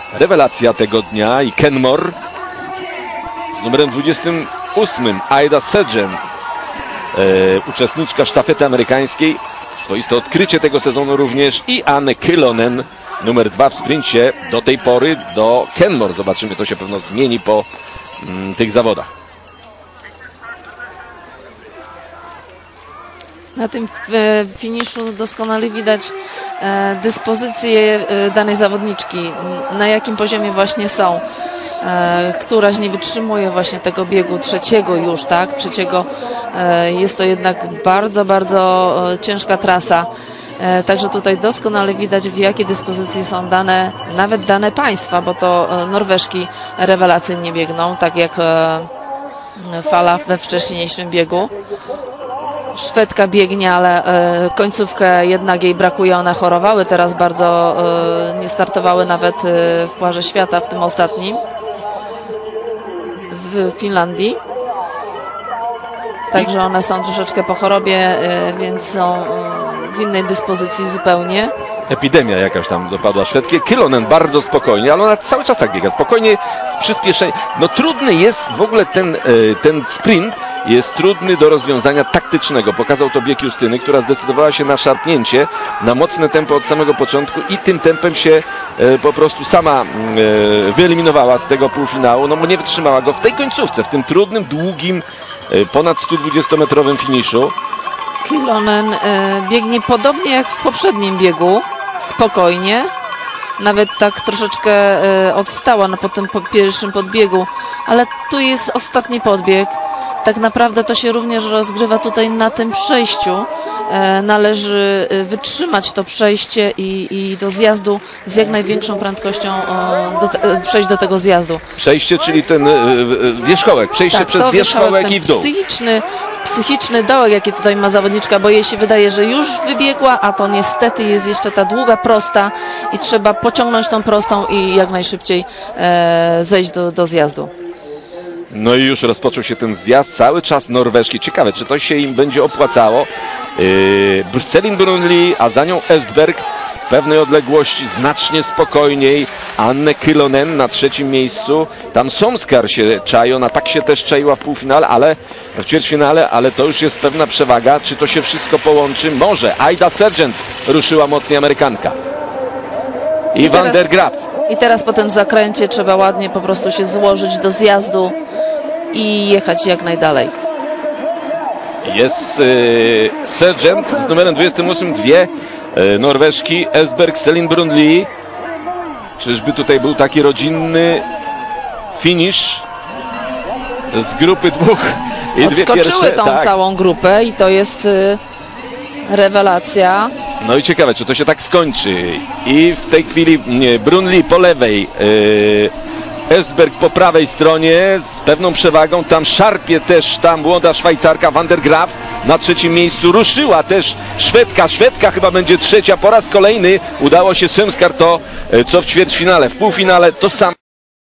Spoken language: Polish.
rewelacja tego dnia i Kenmore z numerem 28, Ida Sergeant, uczestniczka sztafety amerykańskiej, swoiste odkrycie tego sezonu również, i Anne Kyllönen, numer 2 w sprincie do tej pory do Kenmore. Zobaczymy, to się pewno zmieni po tych zawodach. Na tym finiszu doskonale widać dyspozycję danej zawodniczki, na jakim poziomie właśnie są. Któraś nie wytrzymuje właśnie tego biegu trzeciego już, tak? Trzeciego. Jest to jednak bardzo, bardzo ciężka trasa. Także tutaj doskonale widać, w jakiej dyspozycji są dane, nawet dane państwa, bo to Norweżki rewelacyjnie biegną, tak jak Fala we wcześniejszym biegu. Szwedka biegnie, ale końcówkę jednak jej brakuje. One chorowały teraz bardzo, nie startowały nawet w Pucharze Świata w tym ostatnim w Finlandii. Także one są troszeczkę po chorobie, więc są w innej dyspozycji zupełnie. Epidemia jakaś tam dopadła Szwedkę. Kyllönen bardzo spokojnie, ale ona cały czas tak biega, spokojnie, z przyspieszeniem. No trudny jest w ogóle ten sprint, jest trudny do rozwiązania taktycznego. Pokazał to bieg Justyny, która zdecydowała się na szarpnięcie, na mocne tempo od samego początku i tym tempem się po prostu sama wyeliminowała z tego półfinału, no bo nie wytrzymała go w tej końcówce, w tym trudnym, długim, ponad 120-metrowym finiszu. Kyllönen biegnie podobnie jak w poprzednim biegu, spokojnie. Nawet tak troszeczkę odstała po tym pierwszym podbiegu, ale tu jest ostatni podbieg. Tak naprawdę to się również rozgrywa tutaj na tym przejściu. Należy wytrzymać to przejście i do zjazdu z jak największą prędkością przejść do tego zjazdu. Przejście, czyli ten wierzchołek, przejście tak, przez wierzchołek i w dół. Psychiczny dołek, jaki tutaj ma zawodniczka, bo jej się wydaje, że już wybiegła, a to niestety jest jeszcze ta długa prosta i trzeba pociągnąć tą prostą i jak najszybciej zejść do zjazdu. No i już rozpoczął się ten zjazd, cały czas Norweżki. Ciekawe, czy to się im będzie opłacało. Celine Brunli, a za nią Östberg w pewnej odległości, znacznie spokojniej. Anne Kyllönen na trzecim miejscu. Tam Somskar się czai, ona tak się też czaiła w półfinale, ale w ćwierćfinale, ale to już jest pewna przewaga. Czy to się wszystko połączy? Może. Ida Sergeant ruszyła mocniej, Amerykanka. I Van der Graaf. I teraz po tym zakręcie trzeba ładnie po prostu się złożyć do zjazdu i jechać jak najdalej. Jest Sergeant z numerem 28, dwie Norweżki, Östberg, Celine Brunli. Czyżby tutaj był taki rodzinny finish z grupy dwóch i odskoczyły dwie pierwsze, tą tak, całą grupę i to jest rewelacja. No i ciekawe, czy to się tak skończy. I w tej chwili Brunli po lewej, Östberg po prawej stronie z pewną przewagą. Tam szarpie też ta młoda Szwajcarka Van der Graaf. Na trzecim miejscu ruszyła też Szwedka. Szwedka chyba będzie trzecia. Po raz kolejny udało się Somskar to, co w ćwierćfinale. W półfinale to samo.